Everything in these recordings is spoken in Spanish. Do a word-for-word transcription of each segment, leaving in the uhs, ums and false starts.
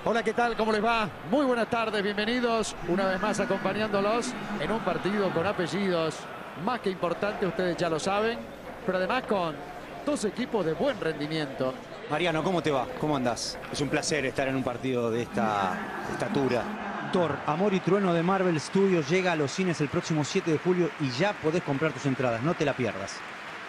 Hola, ¿qué tal? ¿Cómo les va? Muy buenas tardes, bienvenidos una vez más acompañándolos en un partido con apellidos más que importante, ustedes ya lo saben, pero además con dos equipos de buen rendimiento. Mariano, ¿cómo te va? ¿Cómo andás? Es un placer estar en un partido de esta estatura. Thor, Amor y Trueno de Marvel Studios llega a los cines el próximo siete de julio y ya podés comprar tus entradas, no te la pierdas.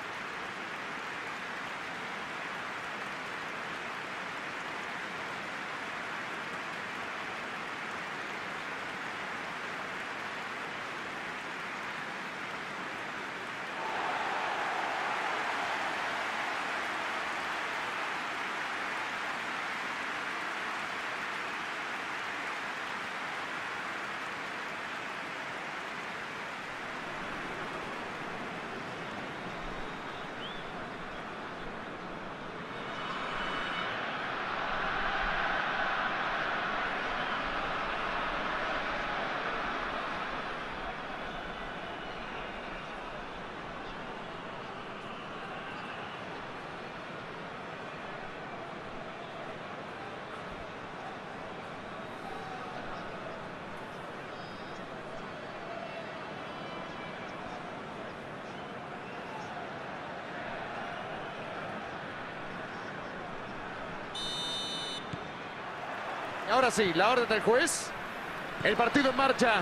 Ahora sí, la orden del juez. El partido en marcha.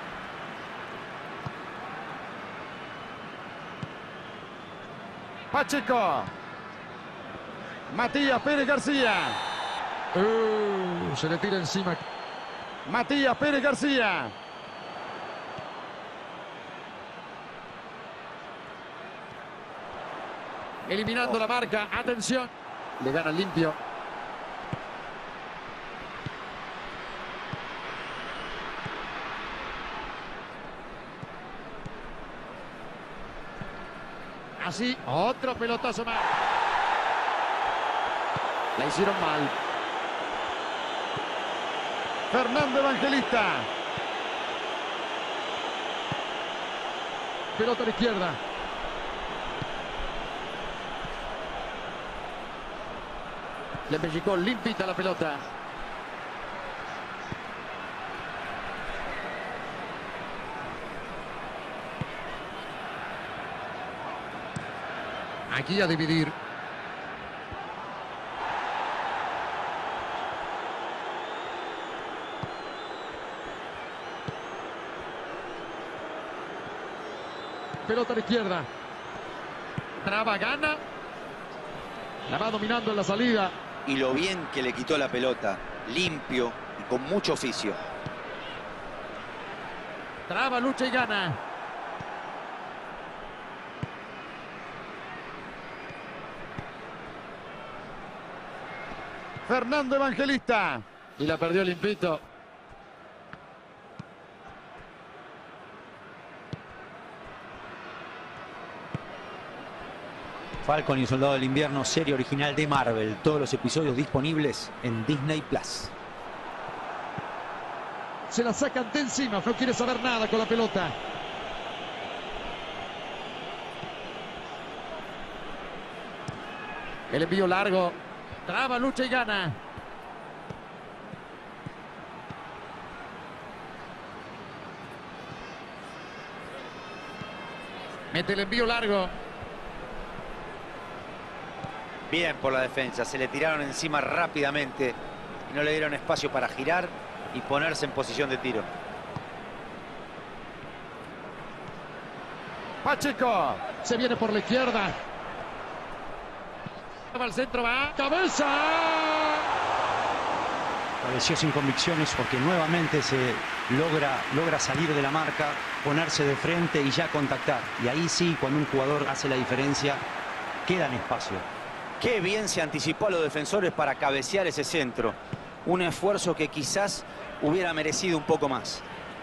Pacheco. Matías Pérez García. Uh, se le tira encima. Matías Pérez García. Eliminando la marca. Atención. Le gana limpio. Así, otro pelotazo más. La hicieron mal. Fernando Evangelista. Pelota a la izquierda. Le pellizcó limpita la pelota. Aquí a dividir. Pelota a la izquierda. Traba, gana. La va dominando en la salida. Y lo bien que le quitó la pelota, limpio y con mucho oficio. Traba, lucha y gana. Fernando Evangelista. Y la perdió limpito. Falcon y Soldado del Invierno, serie original de Marvel. Todos los episodios disponibles en Disney Plus. Se la sacan de encima, no quiere saber nada con la pelota. El envío largo. Traba, lucha y gana. Mete el envío largo. Bien por la defensa, se le tiraron encima rápidamente y no le dieron espacio para girar y ponerse en posición de tiro. Pacheco. Se viene por la izquierda. Va al centro, va. ¡Cabeza! Pareció sin convicciones porque nuevamente se logra, logra salir de la marca, ponerse de frente y ya contactar. Y ahí sí, cuando un jugador hace la diferencia, queda en espacio. Qué bien se anticipó a los defensores para cabecear ese centro. Un esfuerzo que quizás hubiera merecido un poco más.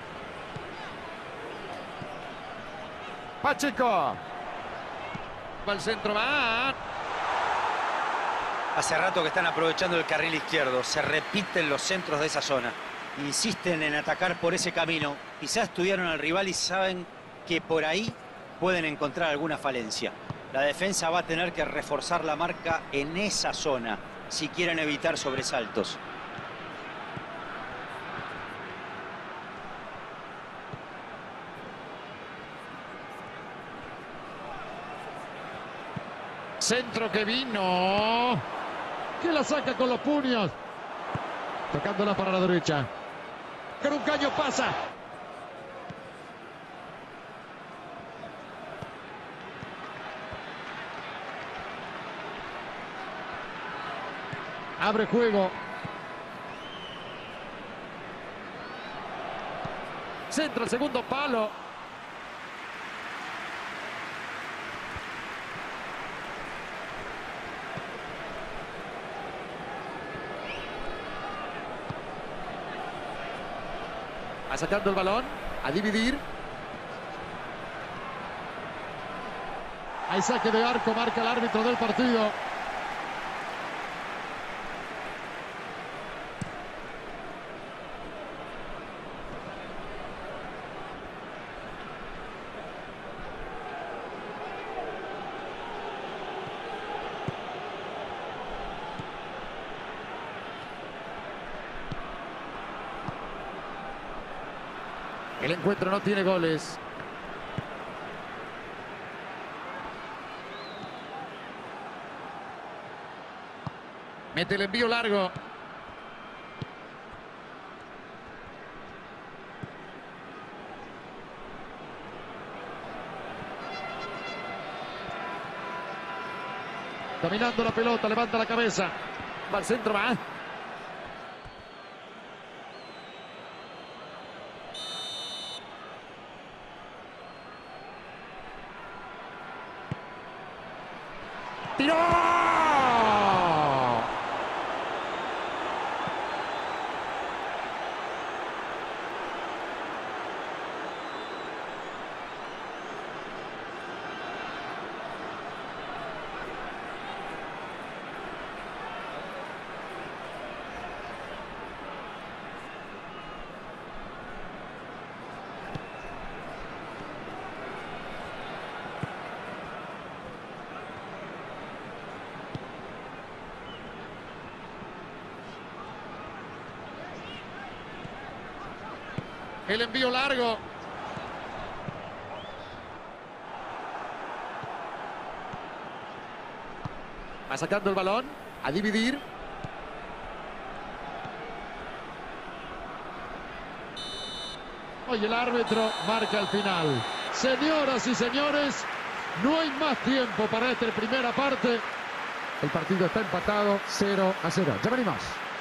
Pacheco. Va al centro, va. Hace rato que están aprovechando el carril izquierdo. Se repiten los centros de esa zona. Insisten en atacar por ese camino. Quizás estudiaron al rival y saben que por ahí pueden encontrar alguna falencia. La defensa va a tener que reforzar la marca en esa zona si quieren evitar sobresaltos. Centro que vino. Que la saca con los puños. Tocándola para la derecha. Con un caño pasa. Abre juego. Centra el segundo palo. Va sacando el balón. A dividir. Hay saque de arco. Marca el árbitro del partido. El encuentro no tiene goles. Mete el envío largo. Dominando la pelota, levanta la cabeza. Va al centro, va. ¡Tiró! El envío largo. Va sacando el balón. A dividir. Hoy el árbitro marca el final. Señoras y señores, no hay más tiempo para esta primera parte. El partido está empatado cero a cero. Ya venimos.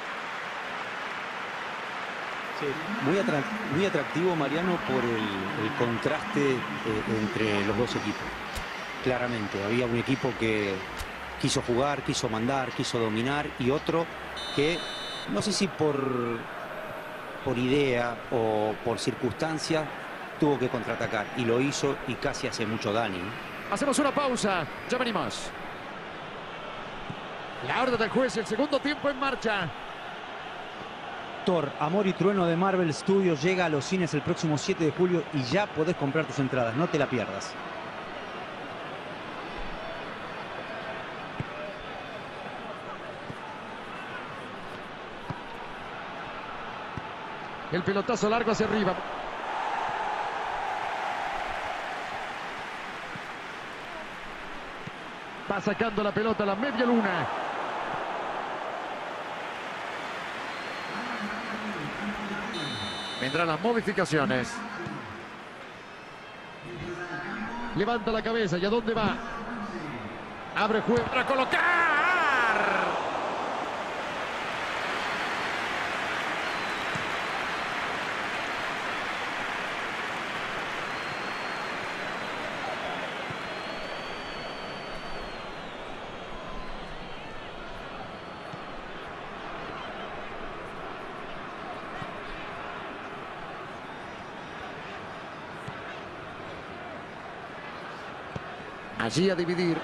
Muy, atrac muy atractivo, Mariano, por el, el contraste eh, entre los dos equipos. Claramente, había un equipo que quiso jugar, quiso mandar, quiso dominar, y otro que, no sé si por, por idea o por circunstancia, tuvo que contraatacar. Y lo hizo y casi hace mucho daño. Hacemos una pausa. Ya venimos. La orden del juez, el segundo tiempo en marcha. Thor, Amor y Trueno de Marvel Studios llega a los cines el próximo siete de julio y ya podés comprar tus entradas, no te la pierdas. El pelotazo largo hacia arriba. Va sacando la pelota a la media luna. Vendrán las modificaciones. Levanta la cabeza. ¿Y a dónde va? Abre juego para colocar. Allí a dividir.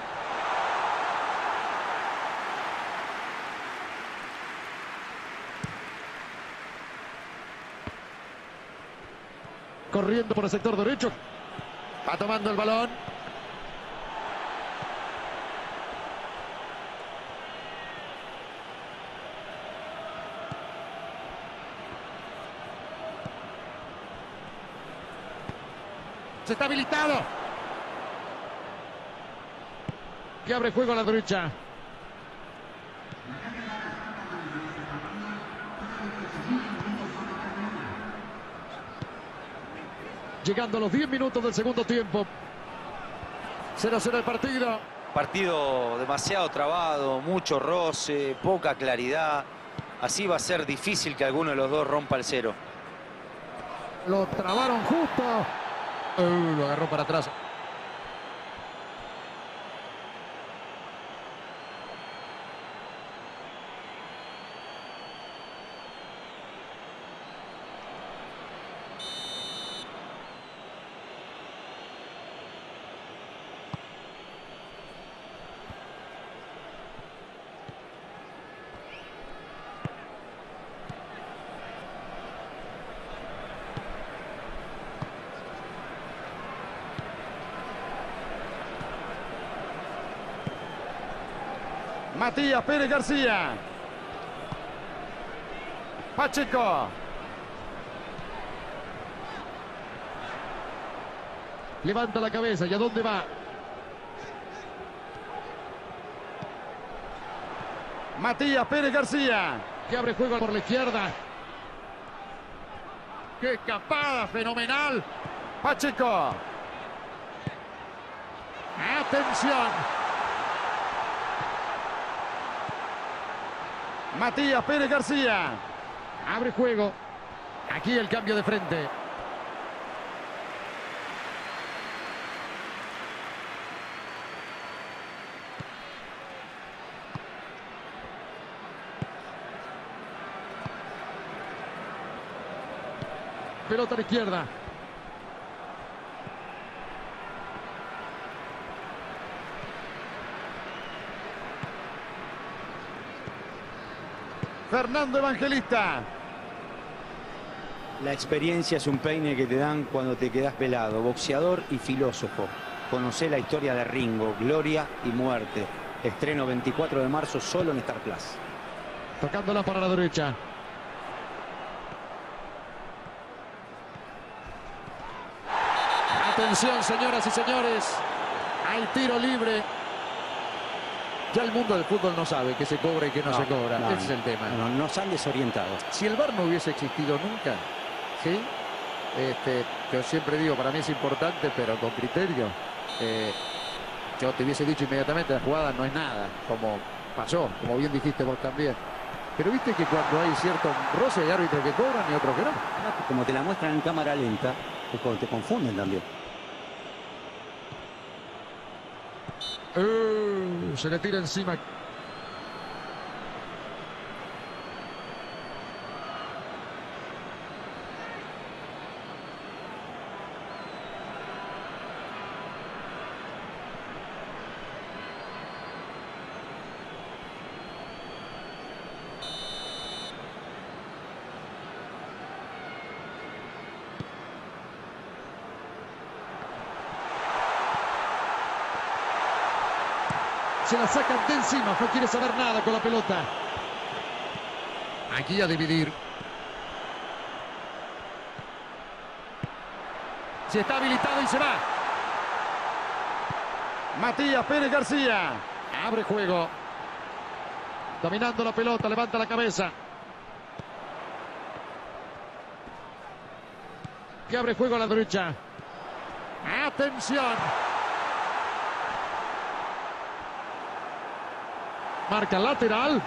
Corriendo por el sector derecho. Va tomando el balón. Se está habilitado. que abre juego a la derecha. Llegando a los diez minutos del segundo tiempo. cero a cero el partido. Partido demasiado trabado, mucho roce, poca claridad. Así va a ser difícil que alguno de los dos rompa el cero. Lo trabaron justo. Uh, lo agarró para atrás. Matías Pérez García. Pacheco. Levanta la cabeza. ¿Y a dónde va? Matías Pérez García, que abre juego por la izquierda. ¡Qué escapada! ¡Fenomenal! Pacheco. ¡Atención! Matías Pérez García. Abre juego. Aquí el cambio de frente. Pelota a la izquierda. Fernando Evangelista. La experiencia es un peine que te dan cuando te quedas pelado. Boxeador y filósofo. Conocé la historia de Ringo, gloria y muerte. Estreno veinticuatro de marzo solo en Star Plus. Tocándola para la derecha. Atención, señoras y señores. Hay tiro libre. Ya el mundo del fútbol no sabe que se cobra y que no, no se cobra. No, Ese es el tema. No, nos han desorientado. Si el V A R no hubiese existido nunca, ¿sí? Este, yo siempre digo, para mí es importante, pero con criterio. Eh, yo te hubiese dicho inmediatamente, la jugada no es nada, como pasó, como bien dijiste vos también. Pero viste que cuando hay cierto roce hay árbitros que cobran y otros que no. Como te la muestran en cámara lenta, te confunden también. Uh, se le tira encima. Se la sacan de encima, no quiere saber nada con la pelota. Aquí a dividir. Se está habilitado y se va. Matías Pérez García. Abre juego. Dominando la pelota, levanta la cabeza. Que abre juego a la derecha. Atención. Marca lateral.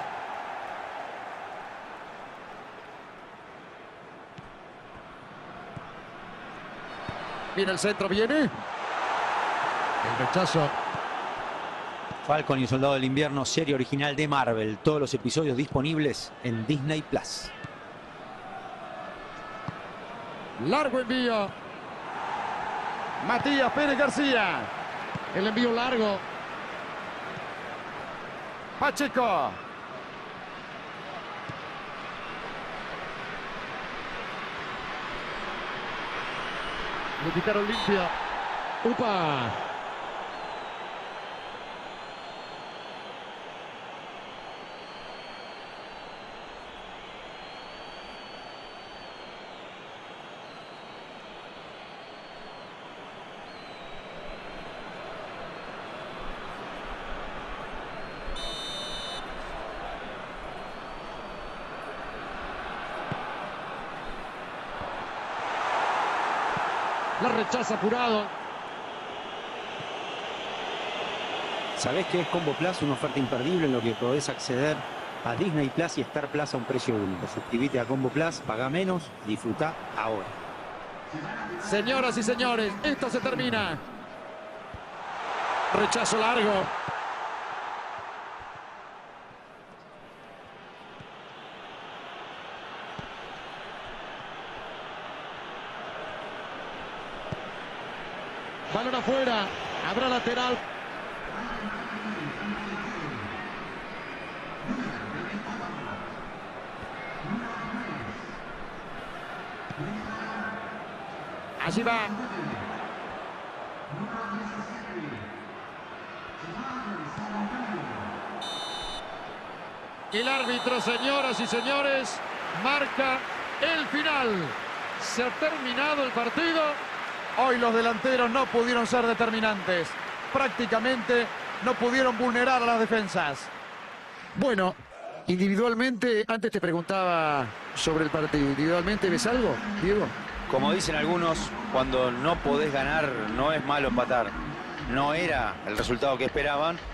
Viene el centro, viene. El rechazo. Falcon y Soldado del Invierno, serie original de Marvel. Todos los episodios disponibles en Disney Plus. Largo envío. Matías Pérez García. El envío largo. Pacheco. Le quitaron limpia. ¡Upa! La rechaza apurado. ¿Sabés qué es Combo Plus? Una oferta imperdible en lo que podés acceder a Disney Plus y Star Plus a un precio único. Suscríbete a Combo Plus, paga menos, disfruta ahora. Señoras y señores, esto se termina. Rechazo largo. Balón afuera. Habrá lateral. Allí va. El árbitro, señoras y señores, marca el final. Se ha terminado el partido. Hoy los delanteros no pudieron ser determinantes. Prácticamente no pudieron vulnerar a las defensas. Bueno, individualmente, antes te preguntaba sobre el partido. ¿Individualmente ves algo, Diego? Como dicen algunos, cuando no podés ganar, no es malo empatar. No era el resultado que esperaban,